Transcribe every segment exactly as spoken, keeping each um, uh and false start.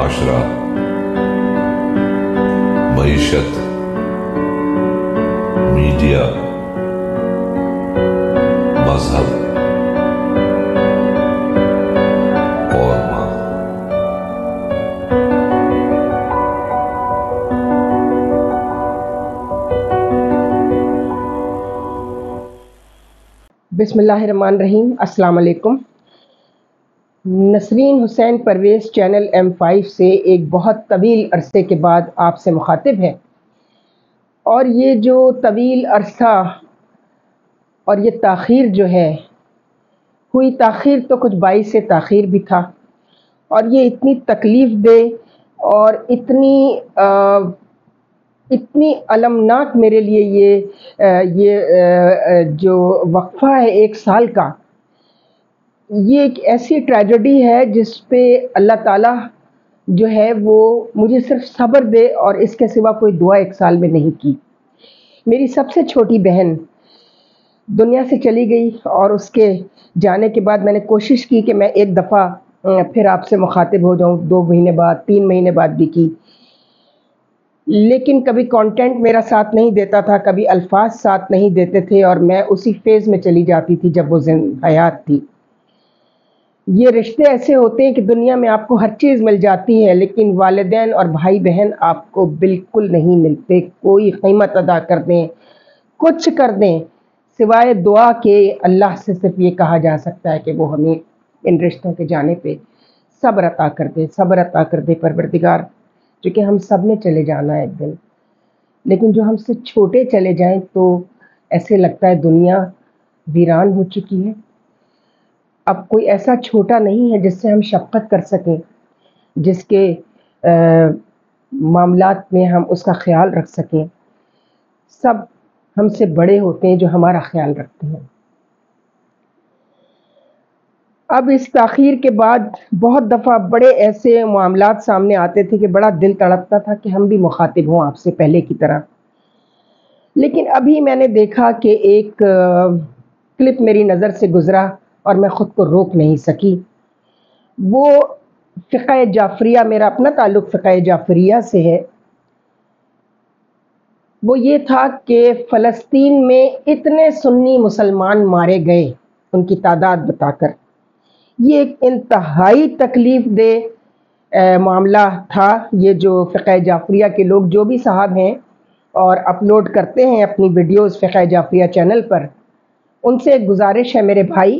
माशरा, मईशत, media, मजहब और माँ। बिस्मिल्लाहिर्रहमानिर्रहीम। अस्सलाम वालेकुम। Nasreen Hussain Parvez channel M five से एक बहुत तवील अरसे के बाद आपसे मुखातिब है। और ये जो तवील अरसा और ये ताख़ीर जो है हुई, ताख़ीर तो कुछ बाइस से ताख़ीर भी था, और ये इतनी तकलीफ़ दे और इतनी आ, इतनी अलमनाक मेरे लिए ये आ, ये आ, जो वक्फ़ा है एक साल का, ये एक ऐसी ट्रेजेडी है जिस पे अल्लाह ताला जो है वो मुझे सिर्फ सब्र दे, और इसके सिवा कोई दुआ एक साल में नहीं की। मेरी सबसे छोटी बहन दुनिया से चली गई, और उसके जाने के बाद मैंने कोशिश की कि मैं एक दफ़ा फिर आपसे मुखातिब हो जाऊं, दो महीने बाद, तीन महीने बाद भी की, लेकिन कभी कंटेंट मेरा साथ नहीं देता था, कभी अल्फाज साथ नहीं देते थे, और मैं उसी फेज़ में चली जाती थी जब वो हयात थी। ये रिश्ते ऐसे होते हैं कि दुनिया में आपको हर चीज़ मिल जाती है, लेकिन वालिदैन और भाई बहन आपको बिल्कुल नहीं मिलते। कोई कीमत अदा कर दें, कुछ कर दें, सिवाय दुआ के अल्लाह से सिर्फ ये कहा जा सकता है कि वो हमें इन रिश्तों के जाने पे सब्र अता कर दे, सब्र अता कर दे परवरदिगार, क्योंकि हम सब ने चले जाना है एक दिन। लेकिन जो हमसे छोटे चले जाएं तो ऐसे लगता है दुनिया वीरान हो चुकी है। अब कोई ऐसा छोटा नहीं है जिससे हम शफ़क़त कर सकें, जिसके मामलात में हम उसका ख्याल रख सकें। सब हमसे बड़े होते हैं जो हमारा ख्याल रखते हैं। अब इस ताख़ीर के बाद बहुत दफ़ा बड़े ऐसे मामलात सामने आते थे कि बड़ा दिल तड़पता था कि हम भी मुखातिब हों आपसे पहले की तरह। लेकिन अभी मैंने देखा कि एक क्लिप मेरी नज़र से गुज़रा और मैं ख़ुद को रोक नहीं सकी। वो फ़िक़्ह जाफ़रिया, मेरा अपना ताल्लुक़ फ़िक़्ह जाफ़रिया से है। वो ये था कि फ़लस्तीन में इतने सुन्नी मुसलमान मारे गए, उनकी तादाद बताकर। ये एक इंतहाई तकलीफ़ दे मामला था। ये जो फ़िक़्ह जाफ़रिया के लोग जो भी साहब हैं और अपलोड करते हैं अपनी वीडियोज़ फ़िक़्ह जाफ़रिया चैनल पर, उनसे एक गुजारिश है मेरे भाई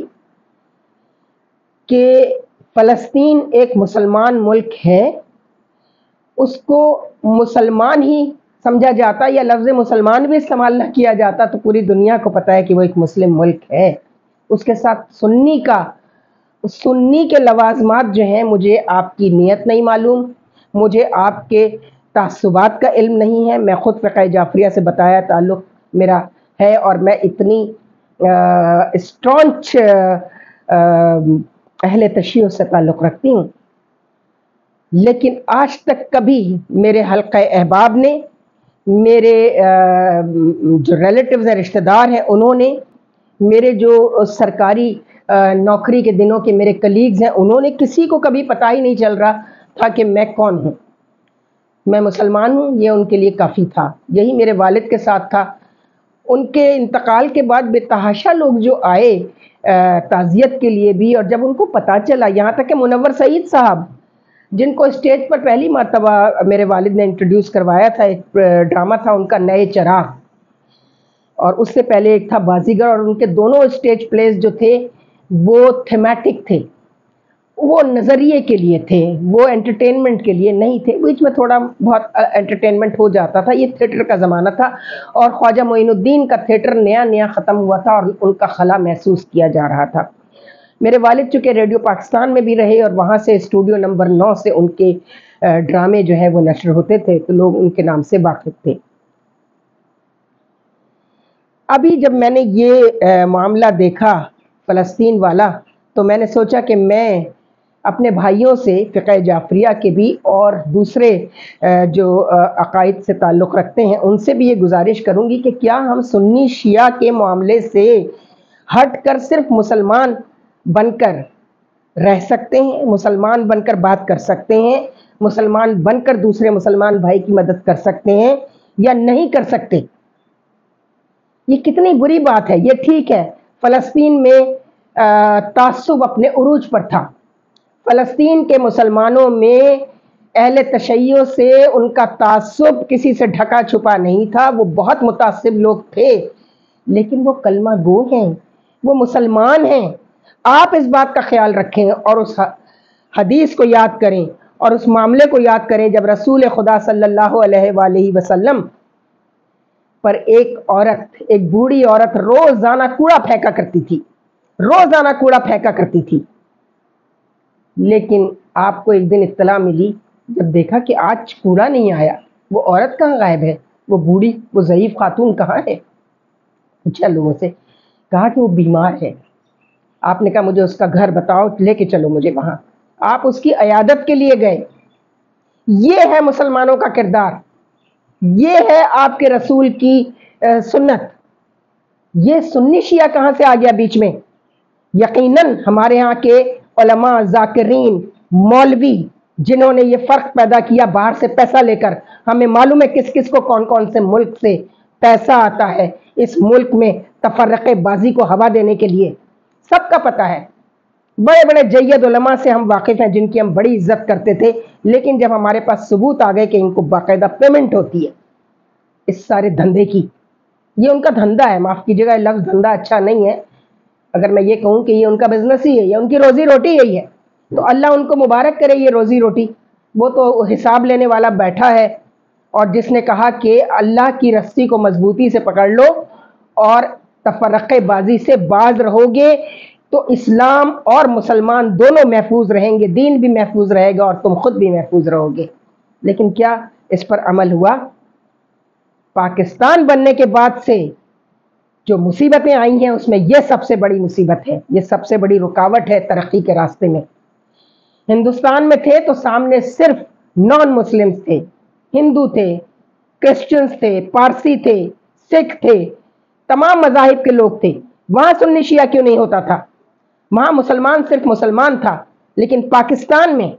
कि फ़लस्तीन एक मुसलमान मुल्क है, उसको मुसलमान ही समझा जाता, या लफ्ज़ मुसलमान भी इस्तेमाल न किया जाता तो पूरी दुनिया को पता है कि वो एक मुस्लिम मुल्क है। उसके साथ सुन्नी का, सुन्नी के लवाज़मात जो हैं, मुझे आपकी नीयत नहीं मालूम, मुझे आपके तासुबात का इल्म नहीं है। मैं ख़ुद फ़िक़्ह जाफ़रिया से बताया ताल्लुक़ मेरा है, और मैं इतनी स्ट्रॉन्च अहले तशय्युह से ताल्लुक़ रखती हूँ, लेकिन आज तक कभी मेरे हल्क़े अहबाब ने, मेरे जो रिलेटिव्स हैं, रिश्तेदार हैं, उन्होंने, मेरे जो सरकारी नौकरी के दिनों के मेरे कलीग्स हैं, उन्होंने, किसी को कभी पता ही नहीं चल रहा था कि मैं कौन हूँ, मैं मुसलमान हूँ। ये उनके लिए काफ़ी था। यही मेरे वालिद के साथ था। उनके इंतकाल के बाद बेतहाशा लोग जो आए ताज़ियत के लिए भी, और जब उनको पता चला, यहाँ तक कि मुनव्वर सईद साहब, जिनको स्टेज पर पहली मर्तबा मेरे वालिद ने इंट्रोड्यूस करवाया था, एक ड्रामा था उनका नए चिराग, और उससे पहले एक था बाजीगर, और उनके दोनों स्टेज प्लेस जो थे वो थीमेटिक थे, वो नज़रिए के लिए थे, वो एंटरटेनमेंट के लिए नहीं थे। बीच में थोड़ा बहुत एंटरटेनमेंट हो जाता था, ये थिएटर का ज़माना था, और ख्वाजा मोइनुद्दीन का थिएटर नया नया ख़त्म हुआ था और उनका खला महसूस किया जा रहा था। मेरे वालिद चूँकि रेडियो पाकिस्तान में भी रहे, और वहाँ से स्टूडियो नंबर नौ से उनके ड्रामे जो है वो नशर होते थे, तो लोग उनके नाम से वाकिफ़ थे। अभी जब मैंने ये मामला देखा फ़लस्तीन वाला, तो मैंने सोचा कि मैं अपने भाइयों से, फ़िक़्ह जाफ़रिया के भी और दूसरे जो अक़ाइद से ताल्लुक़ रखते हैं, उनसे भी ये गुजारिश करूँगी कि क्या हम सुन्नी शिया के मामले से हट कर सिर्फ मुसलमान बनकर रह सकते हैं, मुसलमान बनकर बात कर सकते हैं, مسلمان بن کر دوسرے مسلمان بھائی کی مدد کر سکتے ہیں یا نہیں کر سکتے؟ یہ کتنی بری بات ہے۔ یہ ٹھیک ہے فلسطین میں تعصب اپنے عروج پر تھا، فلسطین کے مسلمانوں میں اہل تشیع سے ان کا تعصب کسی سے ڈھکا چھپا نہیں تھا، وہ بہت متعصب لوگ تھے، لیکن وہ کلمہ گو ہیں، وہ مسلمان ہیں۔ آپ اس بات کا خیال رکھیں اور اس حدیث کو یاد کریں اور اس معاملے کو یاد کریں جب رسول خدا صلی اللہ علیہ وآلہ وسلم پر ایک عورت، ایک بوڑھی عورت روزانہ کوڑا پھینکا کرتی تھی، روزانہ کوڑا پھینکا کرتی تھی، لیکن آپ کو ایک دن اطلاع ملی، جب دیکھا کہ آج کوڑا نہیں آیا، وہ عورت کہاں غائب ہے، وہ بوڑھی، وہ ضعیف خاتون کہاں ہے؟ پوچھا لوگوں سے، کہا کہ وہ بیمار ہے۔ آپ نے کہا مجھے اس کا گھر بتاؤ، لے کے چلو مجھے وہاں۔ آپ اس کی عیادت کے لیے گئے۔ یہ ہے مسلمانوں کا کردار، یہ ہے آپ کے رسول کی سنت۔ یہ سنی شیعہ کہاں سے آ گیا بیچ میں؟ یقیناً ہمارے ہاں کے علماء، ذاکرین، مولوی جنہوں نے یہ فرق پیدا کیا باہر سے پیسہ لے کر، ہمیں معلوم ہے کس کس کو کون کون سے ملک سے پیسہ آتا ہے اس ملک میں تفرقے بازی کو ہوا دینے کے لیے، سب کا پتہ ہے۔ بڑے بڑے جید علماء سے ہم واقف ہیں جن کی ہم بڑی عزت کرتے تھے، لیکن جب ہمارے پاس ثبوت آ گئے کہ ان کو باقاعدہ پیمنٹ ہوتی ہے اس سارے دھندے کی، یہ ان کا دھندا ہے، معاف کیجیے گا یہ لفظ دھندا اچھا نہیں ہے، اگر میں یہ کہوں کہ یہ ان کا بزنس ہی ہے، یہ ان کی روزی روٹی یہی ہے، تو اللہ ان کو مبارک کرے یہ روزی روٹی۔ وہ تو حساب لینے والا بیٹھا ہے، اور جس نے کہا کہ اللہ کی رسی کو مضبوطی سے پکڑ لو اور تفرقے بازی سے باز رہو گے تو اسلام اور مسلمان دونوں محفوظ رہیں گے، دین بھی محفوظ رہے گا اور تم خود بھی محفوظ رہو گے۔ لیکن کیا اس پر عمل ہوا؟ پاکستان بننے کے بعد سے جو مصیبتیں آئی ہیں اس میں یہ سب سے بڑی مصیبت ہے، یہ سب سے بڑی رکاوٹ ہے ترقی کے راستے میں۔ ہندوستان میں تھے تو سامنے صرف نان مسلمز تھے، ہندو تھے، کرسچنز تھے، پارسی تھے، سکھ تھے، تمام مذاہب کے لوگ تھے۔ وہاں سنی شیعہ کیوں نہیں ہوتا تھا؟ وہاں مسلمان صرف مسلمان تھا، لیکن پاکستان میں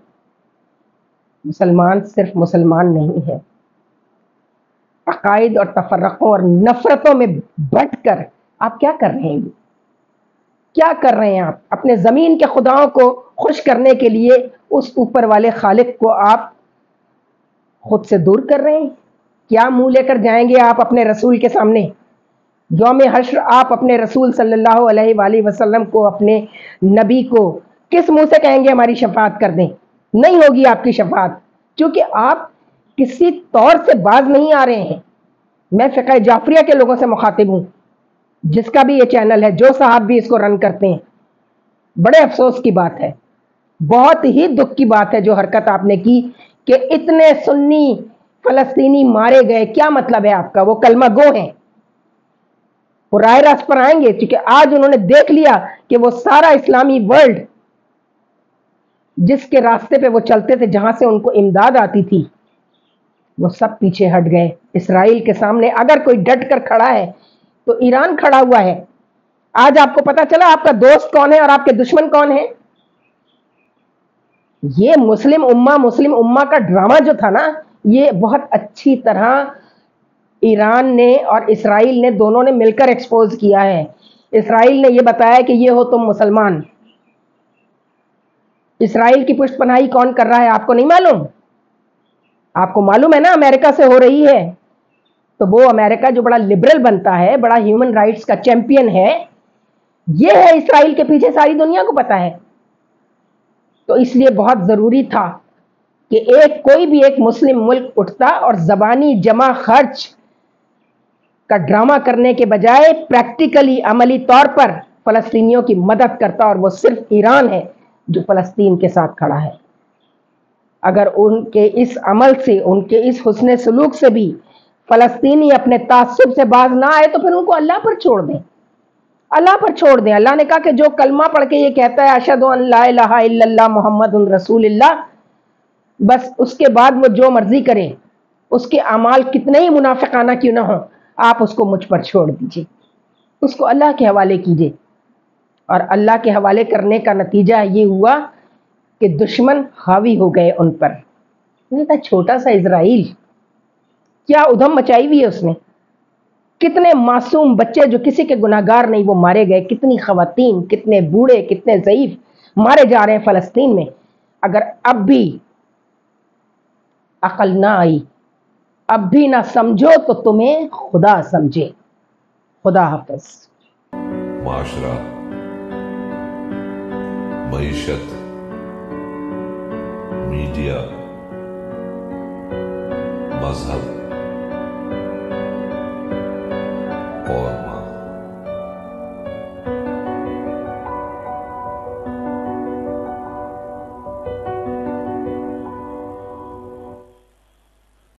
مسلمان صرف مسلمان نہیں ہے۔ عقائد اور تفرقوں اور نفرتوں میں بٹ کر آپ کیا کر رہے ہیں؟ کیا کر رہے ہیں آپ؟ اپنے زمین کے خداؤں کو خوش کرنے کے لیے اس اوپر والے خالق کو آپ خود سے دور کر رہے ہیں۔ کیا منہ لے کر جائیں گے آپ اپنے رسول کے سامنے؟ یوم حشر آپ اپنے رسول صلی اللہ علیہ وآلہ وسلم کو، اپنے نبی کو کس منہ سے کہیں گے ہماری شفاعت کر دیں؟ نہیں ہوگی آپ کی شفاعت، کیونکہ آپ کسی طور سے باز نہیں آ رہے ہیں۔ میں فقہ جعفریہ کے لوگوں سے مخاطب ہوں، جس کا بھی یہ چینل ہے، جو صاحب بھی اس کو رن کرتے ہیں۔ بڑے افسوس کی بات ہے، بہت ہی دکھ کی بات ہے جو حرکت آپ نے کی کہ اتنے سنی فلسطینی مارے گئے۔ کیا مطلب ہے آپ کا؟ وہ کلمہ گو ہیں، وہ رائے راست پر آئیں گے، کیونکہ آج انہوں نے دیکھ لیا کہ وہ سارا اسلامی ورلڈ جس کے راستے پہ وہ چلتے تھے، جہاں سے ان کو امداد آتی تھی، وہ سب پیچھے ہٹ گئے۔ اسرائیل کے سامنے اگر کوئی ڈٹ کر کھڑا ہے تو ایران کھڑا ہوا ہے۔ آج آپ کو پتا چلا آپ کا دوست کون ہے اور آپ کے دشمن کون ہے؟ یہ مسلم امہ مسلم امہ کا ڈرامہ جو تھا نا، یہ بہت اچھی طرح ایران نے اور اسرائیل نے دونوں نے مل کر ایکسپوز کیا ہے۔ اسرائیل نے یہ بتایا کہ یہ ہو تم مسلمان۔ اسرائیل کی پشت پناہی کون کر رہا ہے آپ کو نہیں معلوم؟ آپ کو معلوم ہے نا امریکہ سے ہو رہی ہے، تو وہ امریکہ جو بڑا لبرل بنتا ہے، بڑا ہیومن رائٹس کا چیمپئن ہے، یہ ہے اسرائیل کے پیچھے، ساری دنیا کو پتا ہے۔ تو اس لیے بہت ضروری تھا کہ ایک کوئی بھی ایک مسلم ملک اٹھتا اور زبانی جمع خرچ کا ڈرامہ کرنے کے بجائے پریکٹیکلی عملی طور پر فلسطینیوں کی مدد کرتا، اور وہ صرف ایران ہے جو فلسطین کے ساتھ کھڑا ہے۔ اگر ان کے اس عمل سے، ان کے اس حسن سلوک سے بھی فلسطینی اپنے تعصب سے باز نہ آئے تو پھر ان کو اللہ پر چھوڑ دیں، اللہ پر چھوڑ دیں۔ اللہ نے کہا کہ جو کلمہ پڑھ کے یہ کہتا ہے اشہد ان لا الہ الا اللہ محمد رسول اللہ، بس اس کے بعد وہ جو مرضی کرے، اس کے اعمال کتنے ہی منافقانہ کیوں نہ ہوں، آپ اس کو مجھ پر چھوڑ دیجئے، اس کو اللہ کے حوالے کیجئے۔ اور اللہ کے حوالے کرنے کا نتیجہ یہ ہوا کہ دشمن حاوی ہو گئے ان پر، نہیں تھا چھوٹا سا اسرائیل، کیا ادھم مچائی ہوئی ہے اس نے، کتنے معصوم بچے جو کسی کے گناہگار نہیں وہ مارے گئے، کتنی خواتین، کتنے بوڑھے، کتنے ضعیف مارے جا رہے ہیں فلسطین میں۔ اگر اب بھی عقل نہ آئی، اب بھی نہ سمجھو تو تمہیں خدا سمجھے۔ خدا حافظ۔ معاشرہ، معیشت، میڈیا، مذہب